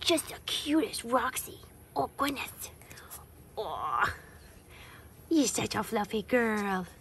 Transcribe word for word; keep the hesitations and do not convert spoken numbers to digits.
just as cute as Roxy or Gwyneth. Oh, you're such a fluffy girl.